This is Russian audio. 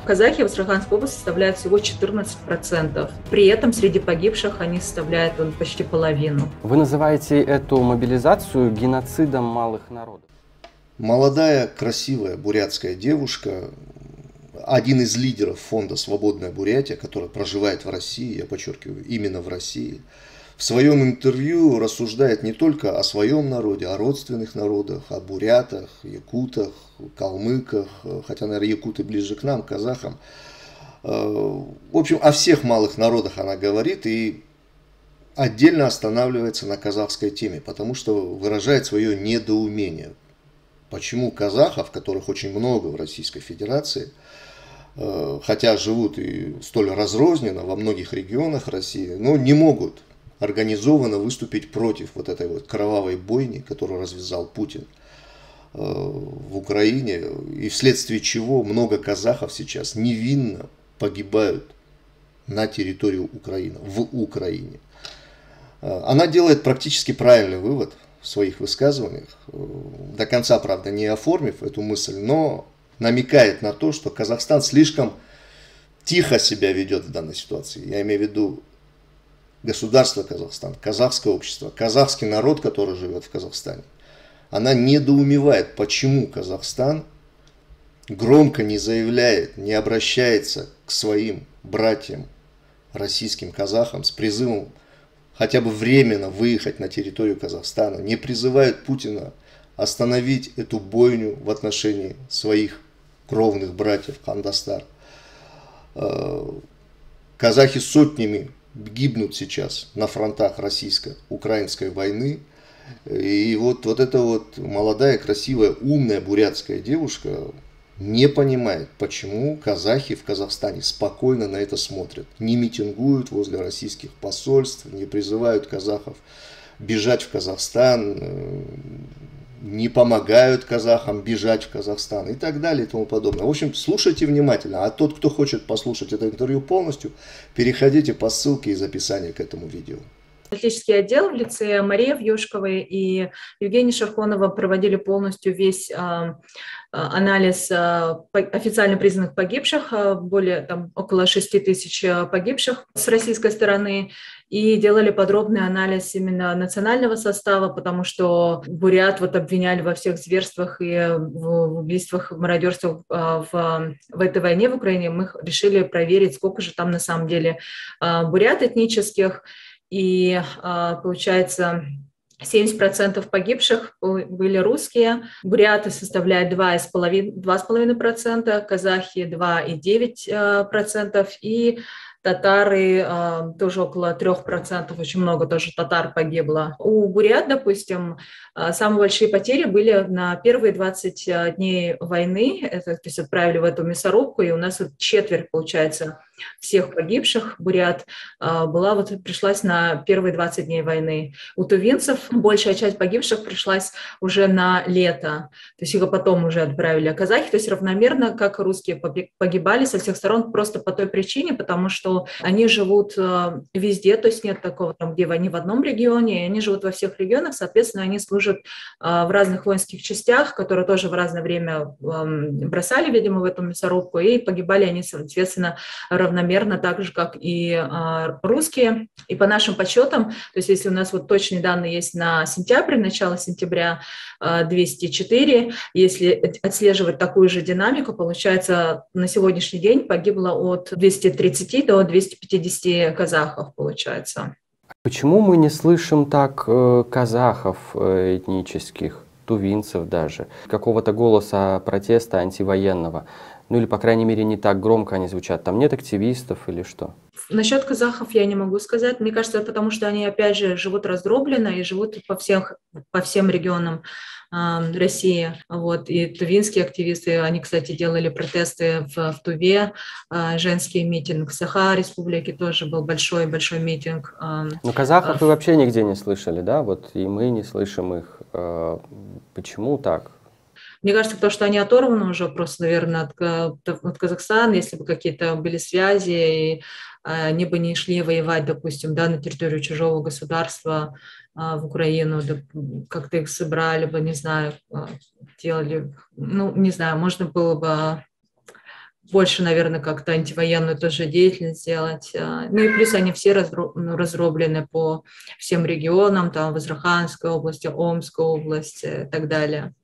Казахи в Астраханской области составляют всего 14%. При этом среди погибших они составляют почти половину. Вы называете эту мобилизацию геноцидом малых народов? Молодая, красивая бурятская девушка, один из лидеров фонда «Свободная Бурятия», который проживает в России, я подчеркиваю, именно в России, в своем интервью рассуждает не только о своем народе, о родственных народах, о бурятах, якутах, калмыках, хотя, наверное, якуты ближе к нам, казахам. В общем, о всех малых народах она говорит и отдельно останавливается на казахской теме, потому что выражает свое недоумение. Почему казахов, которых очень много в Российской Федерации, хотя живут и столь разрозненно во многих регионах России, но не могут организованно выступить против вот этой вот кровавой бойни, которую развязал Путин в Украине, и вследствие чего много казахов сейчас невинно погибают на территории Украины, в Украине. Она делает практически правильный вывод в своих высказываниях, до конца, правда, не оформив эту мысль, но намекает на то, что Казахстан слишком тихо себя ведет в данной ситуации. Я имею в виду государство Казахстан, казахское общество, казахский народ, который живет в Казахстане. Она недоумевает, почему Казахстан громко не заявляет, не обращается к своим братьям, российским казахам, с призывом хотя бы временно выехать на территорию Казахстана, не призывает Путина остановить эту бойню в отношении своих кровных братьев Хандастар. Казахи сотнями гибнут сейчас на фронтах российско-украинской войны. И вот эта вот молодая, красивая, умная бурятская девушка не понимает, почему казахи в Казахстане спокойно на это смотрят. Не митингуют возле российских посольств, не призывают казахов бежать в Казахстан, не помогают казахам бежать в Казахстан и так далее и тому подобное. В общем, слушайте внимательно. А тот, кто хочет послушать это интервью полностью, переходите по ссылке из описания к этому видео. Аналитический отдел в лице Марии Вьюшковой и Евгения Шархонова проводили полностью весь анализ официально признанных погибших, около 6 тысяч погибших с российской стороны, и делали подробный анализ именно национального состава, потому что бурят обвиняли во всех зверствах и в убийствах, в мародерствах в этой войне в Украине. Мы решили проверить, сколько же там на самом деле бурят этнических. И получается, 70% погибших были русские, буряты составляют 2,5%, казахи 2,9%, и татары тоже около 3%, очень много тоже татар погибло. У бурят, допустим, самые большие потери были на первые 20 дней войны, то есть отправили в эту мясорубку, и у нас четверть, получается, всех погибших бурят пришлась на первые 20 дней войны. У тувинцев большая часть погибших пришлась уже на лето, то есть их потом уже отправили. А казахи, то есть равномерно, как русские, погибали со всех сторон просто по той причине, потому что они живут везде, то есть нет такого, где они в одном регионе, они живут во всех регионах, соответственно, они служат в разных воинских частях, которые тоже в разное время бросали, видимо, в эту мясорубку, и погибали они, соответственно, равномерно, так же, как и русские. И по нашим подсчетам, то есть если у нас точные данные есть на сентябрь, начало сентября 204, если отслеживать такую же динамику, получается, на сегодняшний день погибло от 230 до 250 казахов, получается. Почему мы не слышим так казахов этнических, тувинцев даже, какого-то голоса протеста антивоенного? Ну или, по крайней мере, не так громко они звучат. Там нет активистов или что? Насчет казахов я не могу сказать. Мне кажется, потому что они, опять же, живут раздробленно и живут по всем регионам России. И тувинские активисты, они, кстати, делали протесты в Туве, женский митинг. В Саха-республике тоже был большой-большой митинг. Но казахов вы вообще нигде не слышали, да? И мы не слышим их. Почему так? Мне кажется, то, что они оторваны уже просто, наверное, от Казахстана, если бы какие-то были связи, и они бы не шли воевать, допустим, на территорию чужого государства в Украину, как-то их собрали бы, не знаю, делали, не знаю, можно было бы больше, наверное, как-то антивоенную тоже деятельность сделать. Ну и плюс они все разроблены по всем регионам, там в Астраханской области, Омской области и так далее.